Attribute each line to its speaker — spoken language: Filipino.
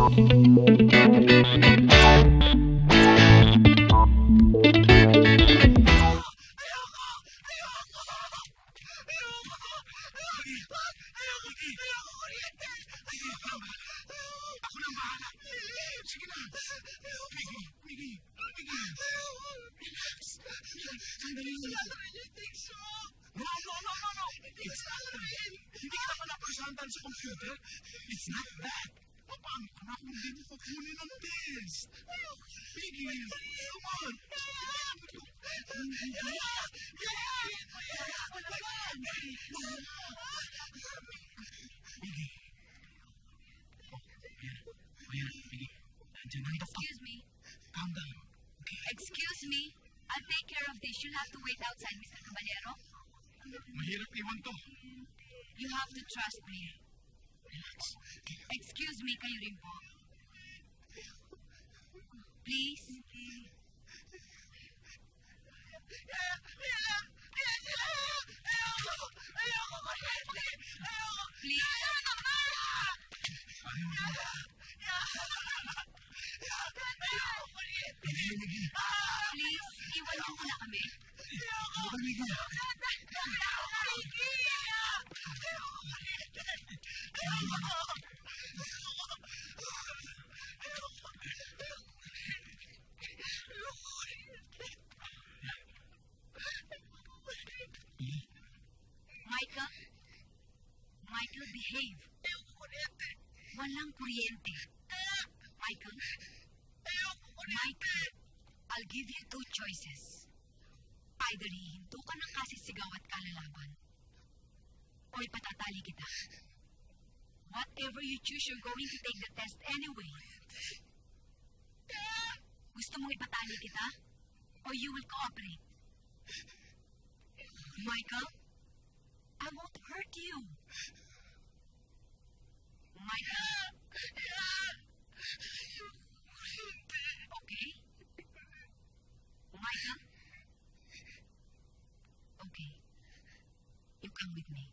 Speaker 1: It's not that. Paano ka na kung hindi mo kukunin ang test? Piggy, come on.
Speaker 2: Excuse me.
Speaker 1: Calm down. Okay.
Speaker 2: Excuse me. I'll take care of this. You'll have to wait outside, Mr. Caballero.
Speaker 1: Mahirap iwan to.
Speaker 2: You have to trust me. Excuse me, kayo rin po. Please. Please, iwan mo muna kami. Michael, behave. Walang kuryente. Michael, I'll give you two choices. Either hihinto ka ng kasisigaw at kalalaban, o ipatatali kita. Whatever you choose, you're going to take the test anyway. Gusto mong ipatali kita? Or you will cooperate? Michael, I won't hurt you. Michael? Okay? Michael? Okay. You come with me.